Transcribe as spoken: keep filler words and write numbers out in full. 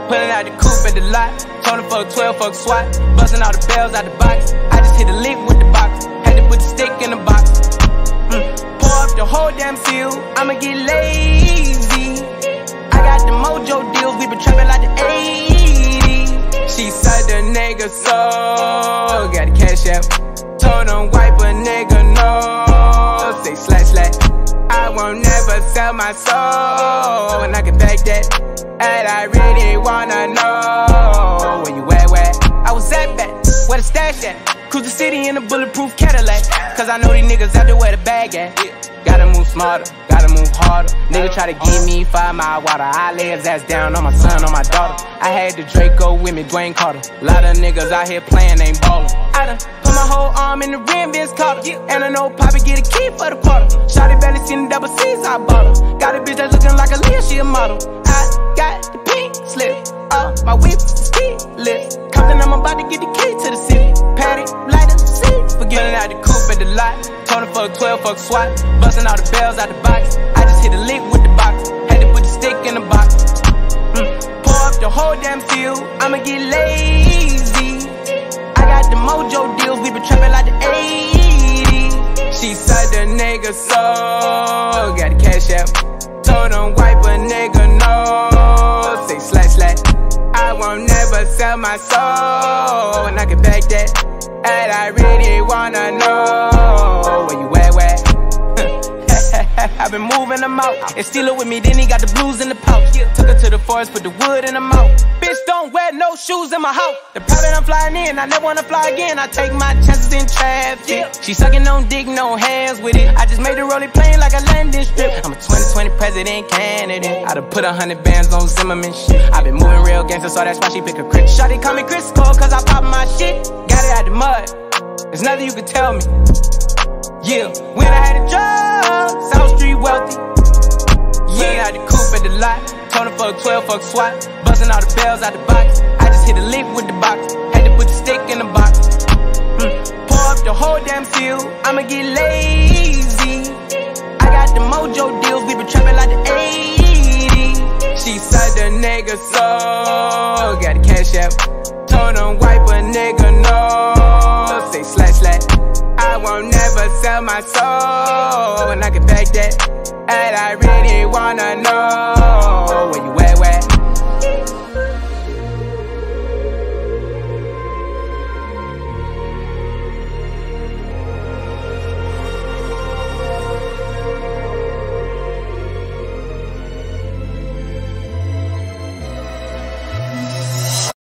Pullin out the coupe at the lot. Told him fuck twelve, fuck SWAT. Bustin all the bales out the box. I just hit a lick with the box. Had to put the stick in the box. Mm. Pour up the whole damn seal. I'ma get lazy. I got the mojo deals. We been trappin' like the eighties. She said the nigga so got the cash out. Told him wipe a nigga no. Say slatt slatt. I won't never sell my soul, and I can back that. And I really wanna know where you at, where I was at back, where the stash at. Cruise the city in a bulletproof Cadillac, cause I know these niggas out there where the bag at. Gotta move smarter, gotta move harder. Nigga try to give me five mile water. I lay his ass down on my son, on my daughter. I had the Draco with me, Dwayne Carter. Lot of niggas out here playing, ain't ballin'. I done put my whole arm in the rim, bitch caught her. And I know Poppy get a key for the quarter. Shawty barely seen the double C's, I bought her. Got a bitch that's looking like a Leah, she a model. I got the pink slip, uh, my whip is keyless. Compton, I'm about to get the key to the city. Patty, light up the seat. Forgetting out the coupe at the lot. Told him fuck twelve, fuck SWAT. Bustin all the bales out the box. I just hit a lick with the box. Had to put the stick in the box. Mm. Pour up the whole damn seal. I'ma get lazy. I got the mojo deals. We been trappin' like the eighties. She said the nigga so got the cash out. Told him wipe a nigga no. Say slatt slatt. I won't never sell my soul, and I can back that. And I really wanna know where you at, where? I've been moving them out. And steal it with me, then he got the blues in the pouch. Took her to the forest, put the wood in her mouth. Bitch, don't wear no shoes in my house. The private I'm flying in, I never wanna fly again. I take my chances in traffic. She sucking on dick, no hands with it. I just made the rolling plane like a landing strip. I'm a twenty twenty president candidate. I done put a hundred bands on Zimmerman shit. I been moving real gangster, so that's why she pick a crit. Shawty call me Chris Cole, cause I pop my shit. Got it out the mud, there's nothing you can tell me. Yeah, when I had a job, South Street wealthy. Yeah, I had the coupe at the lot. Told him fuck twelve, fuck SWAT. Bustin all the bales out the box. I just hit a lick with the box. Had to put the stick in the box. Mm. Pour up the whole damn seal. I'ma get lazy. I got the mojo deals. We been trappin' like the eighties. She said the nigga so got the cash out. Told him wipe a nigga no. Say slatt slatt. I won't never sell my soul, and I can back that. And I really wanna know where you at.